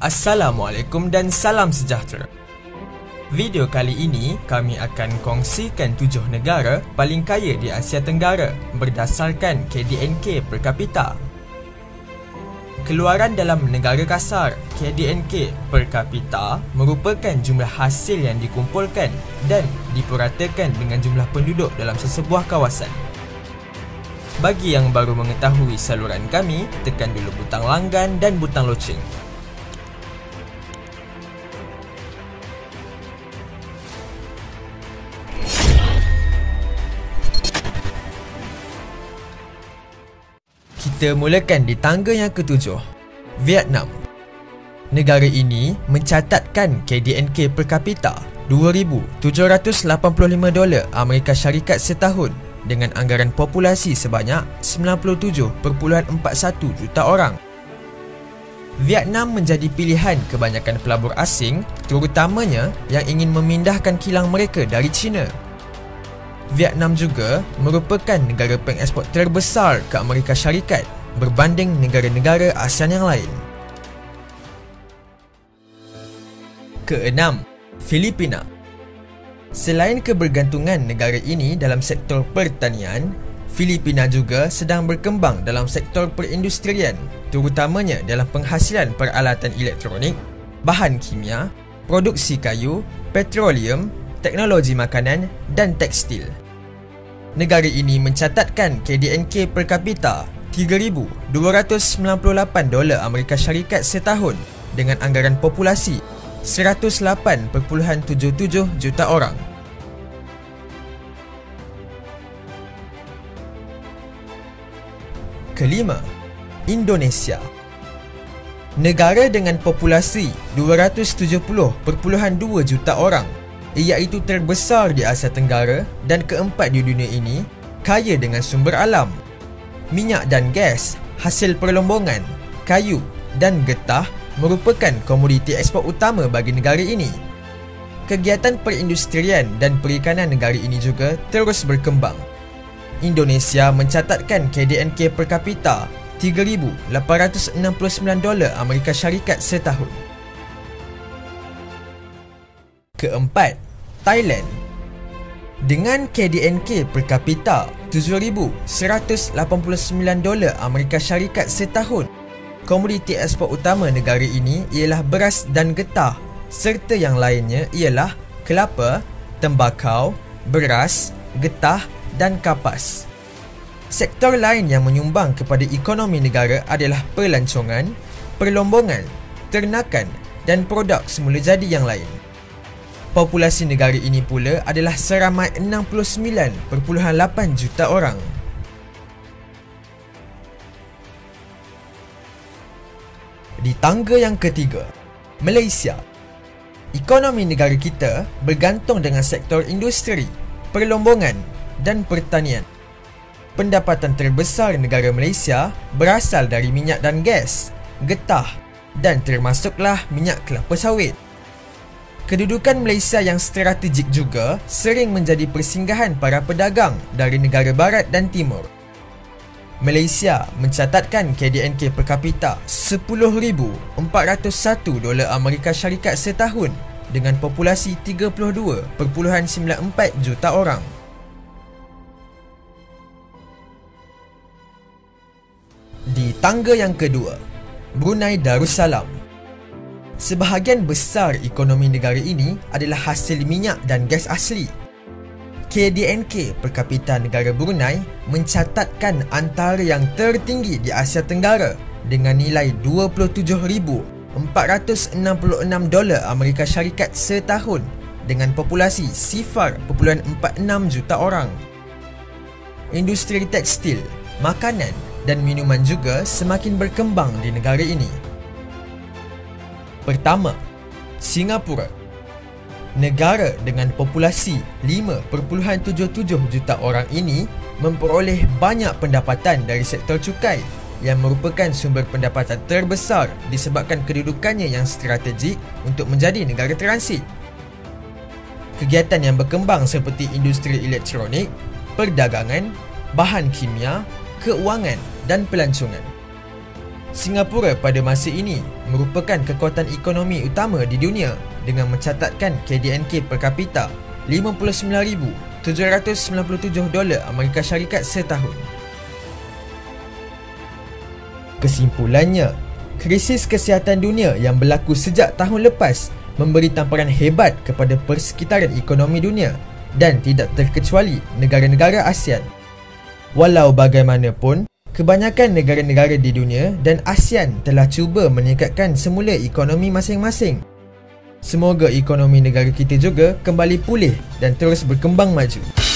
Assalamualaikum dan salam sejahtera. Video kali ini kami akan kongsikan 7 negara paling kaya di Asia Tenggara berdasarkan KDNK per kapita. Keluaran dalam negara kasar KDNK per kapita merupakan jumlah hasil yang dikumpulkan dan dipuratakan dengan jumlah penduduk dalam sesebuah kawasan. Bagi yang baru mengetahui saluran kami, tekan dulu butang langgan dan butang loceng. Kita mulakan di tangga yang ketujuh, Vietnam. Negara ini mencatatkan KDNK per kapita $2,785 Amerika Syarikat setahun dengan anggaran populasi sebanyak 97.41 juta orang. Vietnam menjadi pilihan kebanyakan pelabur asing, terutamanya yang ingin memindahkan kilang mereka dari China. Vietnam juga merupakan negara pengeksport terbesar ke Amerika Syarikat berbanding negara-negara ASEAN yang lain. Keenam, Filipina. Selain kebergantungan negara ini dalam sektor pertanian, Filipina juga sedang berkembang dalam sektor perindustrian, terutamanya dalam penghasilan peralatan elektronik, bahan kimia, produksi kayu, petroleum, teknologi makanan dan tekstil. Negara ini mencatatkan KDNK per kapita $3,298 Amerika Syarikat setahun dengan anggaran populasi 108.77 juta orang. Kelima, Indonesia. Negara dengan populasi 270.2 juta orang, iaitu terbesar di Asia Tenggara dan keempat di dunia ini, kaya dengan sumber alam. Minyak dan gas, hasil perlombongan, kayu dan getah merupakan komoditi ekspor utama bagi negara ini. Kegiatan perindustrian dan perikanan negara ini juga terus berkembang. Indonesia mencatatkan KDNK per kapita $3,869 Amerika Syarikat setahun. Keempat, Thailand. Dengan KDNK per kapita $7,189 Amerika Syarikat setahun, komoditi ekspor utama negara ini ialah beras dan getah, serta yang lainnya ialah kelapa, tembakau, beras, getah dan kapas. Sektor lain yang menyumbang kepada ekonomi negara adalah pelancongan, perlombongan, ternakan dan produk semula jadi yang lain. Populasi negara ini pula adalah seramai 69.8 juta orang. Di tangga yang ketiga, Malaysia. Ekonomi negara kita bergantung dengan sektor industri, perlombongan dan pertanian. Pendapatan terbesar negara Malaysia berasal dari minyak dan gas, getah dan termasuklah minyak kelapa sawit. Kedudukan Malaysia yang strategik juga sering menjadi persinggahan para pedagang dari negara barat dan timur. Malaysia mencatatkan KDNK per kapita $10,401 Amerika Syarikat setahun dengan populasi 32.94 juta orang. Di tangga yang kedua, Brunei Darussalam. Sebahagian besar ekonomi negara ini adalah hasil minyak dan gas asli. KDNK per kapita negara Brunei mencatatkan antara yang tertinggi di Asia Tenggara dengan nilai $27,466 Amerika Syarikat setahun dengan populasi 0.46 juta orang. Industri tekstil, makanan dan minuman juga semakin berkembang di negara ini. Pertama, Singapura. Negara dengan populasi 5.77 juta orang ini memperoleh banyak pendapatan dari sektor cukai yang merupakan sumber pendapatan terbesar disebabkan kedudukannya yang strategik untuk menjadi negara transit. Kegiatan yang berkembang seperti industri elektronik, perdagangan, bahan kimia, keuangan dan pelancongan. Singapura pada masa ini merupakan kekuatan ekonomi utama di dunia dengan mencatatkan KDNK per kapita $59,797 Amerika Syarikat setahun. Kesimpulannya, krisis kesihatan dunia yang berlaku sejak tahun lepas memberi tamparan hebat kepada persekitaran ekonomi dunia dan tidak terkecuali negara-negara ASEAN. Walau bagaimanapun, kebanyakan negara-negara di dunia dan ASEAN telah cuba meningkatkan semula ekonomi masing-masing. Semoga ekonomi negara kita juga kembali pulih dan terus berkembang maju.